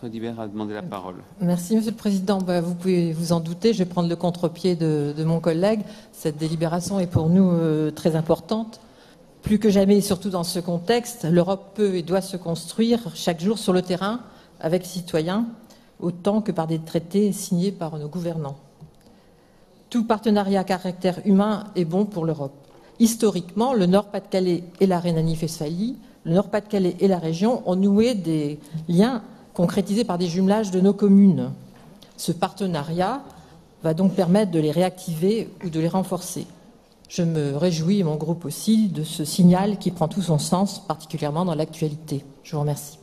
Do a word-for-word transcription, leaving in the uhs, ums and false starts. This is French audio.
Audibert a demandé la parole. Merci, Monsieur le Président. Ben, vous pouvez vous en douter, je vais prendre le contre-pied de, de mon collègue. Cette délibération est pour nous euh, très importante. Plus que jamais, et surtout dans ce contexte, l'Europe peut et doit se construire chaque jour sur le terrain avec les citoyens, autant que par des traités signés par nos gouvernants. Tout partenariat à caractère humain est bon pour l'Europe. Historiquement, le Nord-Pas-de-Calais et la Rhénanie-Westphalie, le Nord-Pas-de-Calais et la région ont noué des liens concrétisés par des jumelages de nos communes. Ce partenariat va donc permettre de les réactiver ou de les renforcer. Je me réjouis, et mon groupe aussi, de ce signal qui prend tout son sens, particulièrement dans l'actualité. Je vous remercie.